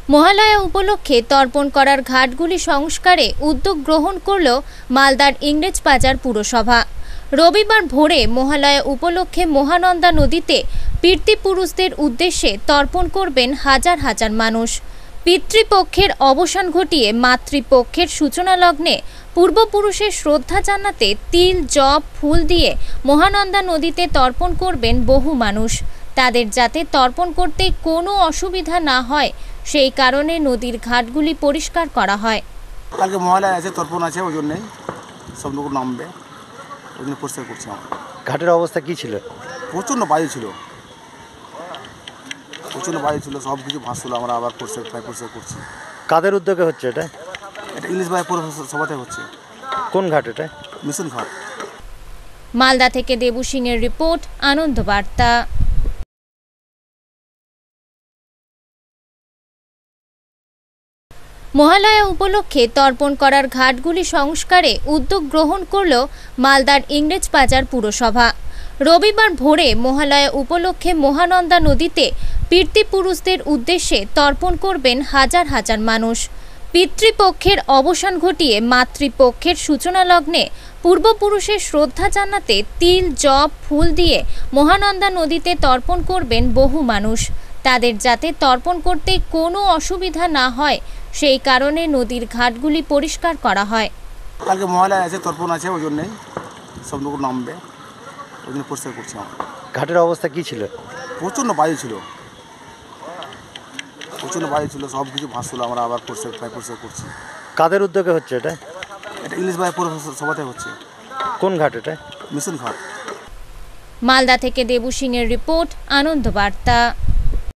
মহালয়া উপলক্ষে তর্পণ করার ঘাটগুলি সংস্কারে উদ্যোগ গ্রহণ করল মালদার ইংরেজবাজার পুরসভা। রবিবার ভোরে মহালয়া উপলক্ষে মহানন্দা নদীতে পিতৃপুরুষদের উদ্দেশ্যে তর্পণ করবেন হাজার হাজার মানুষ। পিতৃপক্ষের অবসান ঘটিয়ে মাতৃপক্ষের সূচনা লগ্নে পূর্বপুরুষের শ্রদ্ধা জানাতে তিল, জব, ফুল দিয়ে মহানন্দা নদীতে তর্পণ করবেন বহু মানুষ। তাদের যাতে তর্পণ করতে কোনো অসুবিধা না হয় সেই কারণে নদীর ঘাটগুলি পরিষ্কার করা হয়। কালকে মহালয়া আছে, তর্পণ আছে, ওই জন্যই সব লোক নামবে, ওই জন্য পরিষ্কার করছি আমরা। ঘাটের অবস্থা কি ছিল? প্রচণ্ড বায়ু ছিল, সব কিছু ভাসছিল, আমরা আবার পরিষ্কার করছি। কাদের উদ্যোগে হচ্ছে এটা? এটা ইংরেজবাজার পৌরসভাতে হচ্ছে। কোন ঘাট এটা? মিশন ঘাট। মালদা থেকে দেবু সিংয়ের রিপোর্ট, আনন্দ বার্তা। মহালয়া উপলক্ষে তর্পণ করার ঘাটগুলি সংস্কারে উদ্যোগ গ্রহণ করল মালদার ইংরেজবাজার পুরসভা। রবিবার ভোরে মহালয়া উপলক্ষে মহানন্দা নদীতে পিতৃপুরুষদের উদ্দেশ্যে তর্পণ করবেন হাজার হাজার মানুষ। পিতৃপক্ষের অবসান ঘটিয়ে মাতৃপক্ষের সূচনা লগ্নে পূর্বপুরুষের শ্রদ্ধা জানাতে তিল, জব, ফুল দিয়ে মহানন্দা নদীতে তর্পণ করবেন বহু মানুষ। তাদের যাতে তর্পণ করতে কোনো অসুবিধা না হয় সেই কারণে নদীর ঘাটগুলি পরিষ্কার করা হয়। কালকে মহালয়া আছে, তর্পণ আছে, ওই জন্যই সব লোক নামবে, ওই জন্য পরিষ্কার করছি আমরা। ঘাটের অবস্থা কি ছিল? প্রচণ্ড বায়ু ছিল, সব কিছু ভাসছিল, আমরা আবার পরিষ্কার করছি। কাদের উদ্যোগে হচ্ছে এটা? এটা ইংরেজবাজার পৌরসভাতে হচ্ছে। কোন ঘাট এটা? মিশন ঘাট। মালদা থেকে দেবু সিংয়ের রিপোর্ট, আনন্দ বার্তা।